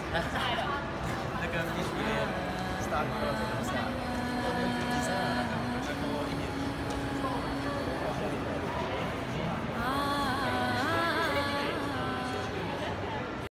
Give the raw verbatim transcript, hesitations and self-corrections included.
那跟 B 级 Star Pro 怎么想？